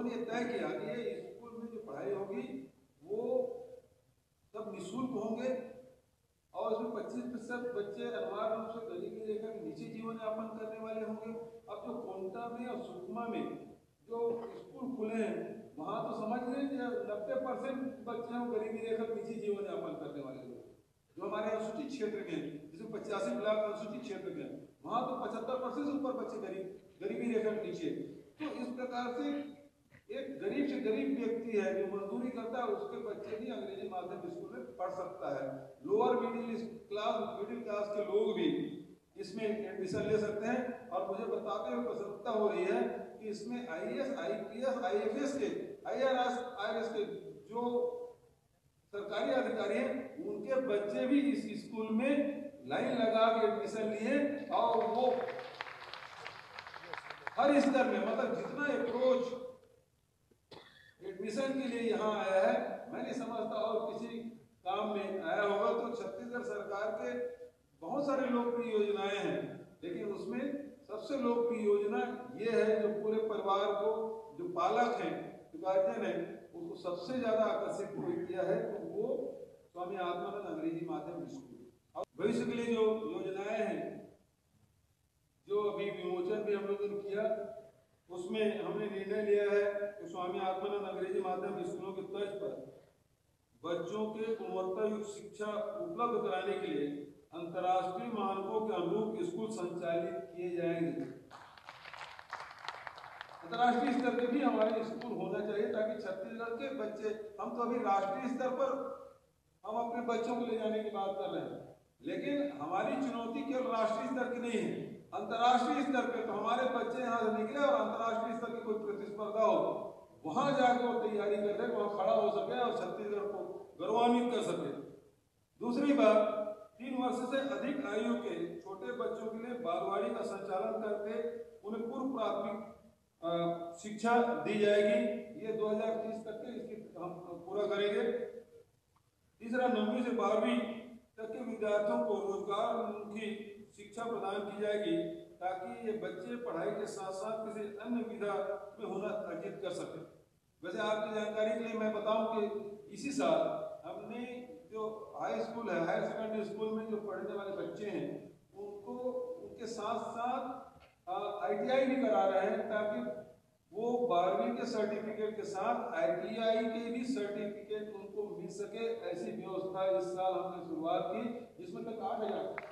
ये तय किया कि ये स्कूल में जो पढ़ाई होगी वो सब निःशुल्क होंगे और इसमें 25% बच्चे अनिवार्य रूप से गरीबी रेखा के नीचे जीवन यापन करने वाले होंगे। अब जो कोंटा में और सुकमा में जो स्कूल खुले हैं वहाँ तो समझ लें कि 90% बच्चे हैं गरीबी रेखा के नीचे जीवन यापन करने वाले लोग, जो हमारे अनुसूचित क्षेत्र के हैं, जिसमें 85 लाख अनुसूचित क्षेत्र के हैं, वहाँ तो 75% से ऊपर बच्चे गरीबी रेखा के नीचे। तो इस प्रकार से एक गरीब से गरीब व्यक्ति है जो मजदूरी करता है उसके बच्चे भी अंग्रेजी माध्यम स्कूल में पढ़ सकता है। लोअर मिडिल क्लास के लोग भी इसमें एडमिशन ले सकते हैं। और मुझे बताते हुए प्रसन्नता हो रही है कि इसमें IAS, IPS, IFS के, IRS के जो सरकारी अधिकारी हैं उनके बच्चे भी इस स्कूल में लाइन लगा के एडमिशन लिए और वो हर स्तर में मतलब जितना अप्रोच एडमिशन के लिए यहाँ आया है मैं नहीं समझता और किसी काम में आया होगा। तो छत्तीसगढ़ सरकार के बहुत सारे लोकप्रिय योजनाएं हैं, लेकिन उसमें सबसे लोकप्रिय योजना ये है जो पूरे परिवार को, जो पालक हैं, जो गार्जियन है, उसको सबसे ज्यादा आकर्षित किया है तो वो स्वामी आत्मानंद अंग्रेजी माध्यम स्कूल। और भविष्य के लिए जो योजनाएं हैं जो अभी विमोचन भी हम लोगों ने किया, उसमें हमने निर्णय लिया है कि स्वामी आत्मानंद अंग्रेजी माध्यम स्कूलों की तर्ज पर बच्चों के गुणवत्ता युक्त शिक्षा उपलब्ध कराने के लिए अंतर्राष्ट्रीय मानकों के अनुरूप स्कूल संचालित किए जाएंगे। अंतर्राष्ट्रीय स्तर पे भी हमारे स्कूल होना चाहिए ताकि छत्तीसगढ़ के बच्चे, हम तो अभी राष्ट्रीय स्तर पर हम अपने बच्चों को ले जाने की बात कर रहे हैं, लेकिन हमारी चुनौती केवल राष्ट्रीय स्तर की नहीं है, अंतर्राष्ट्रीय स्तर पे तो हमारे बच्चे यहाँ से निकले और अंतर्राष्ट्रीय स्तर की कोई प्रतिस्पर्धा हो वहां जाकर वो तैयारी कर रहे, वहां खड़ा हो सके और छत्तीसगढ़ को गौरवान्वित कर सके। दूसरी बात, 3 वर्ष से अधिक आयु के छोटे बच्चों के लिए बालवाड़ी का संचालन करके उन्हें पूर्व प्राथमिक शिक्षा दी जाएगी। ये 2030 तक के इसकी हम पूरा करेंगे। तीसरा, 9वीं से 12वीं तक के विद्यार्थियों को रोजगारमुखी शिक्षा प्रदान की जाएगी ताकि ये बच्चे पढ़ाई के साथ साथ किसी अन्य विधा में हुनर अर्जित कर सके। वैसे आपकी जानकारी के लिए मैं बताऊं कि इसी साल हमने जो हाई स्कूल है, हायर सेकेंडरी स्कूल में जो पढ़ने वाले बच्चे हैं उनको उनके साथ साथ ITI भी करा रहे हैं ताकि वो 12वीं के सर्टिफिकेट के साथ ITI के भी सर्टिफिकेट उनको मिल सके। ऐसी व्यवस्था इस साल हमने शुरुआत की जिसमें तक 8,000